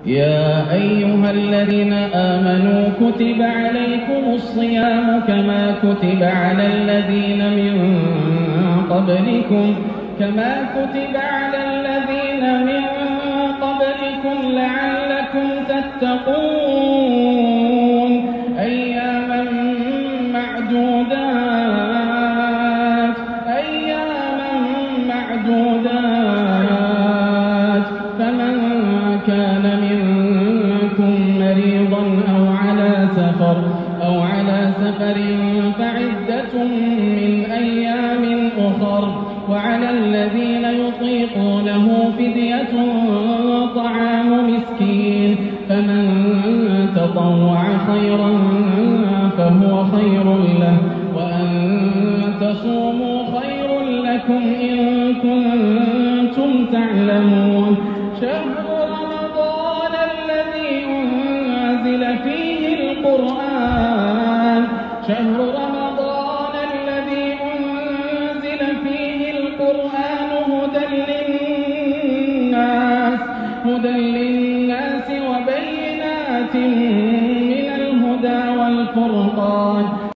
يا أيها الذين آمنوا كتب عليكم الصيام كما كتب على الذين من قبلكم لعلكم تتقون أياما معدودات فمن كان منكم مريضا أو على سفر فعدة من أيام أخر وعلى الذين يطيقونه فدية طعام مسكين فمن تطوع خيرا فهو خير له وأن تصوموا خير لكم إن كنتم تعلمون شهر رمضان الذي أنزل فيه القرآن هدى للناس وبينات من الهدى والفرقان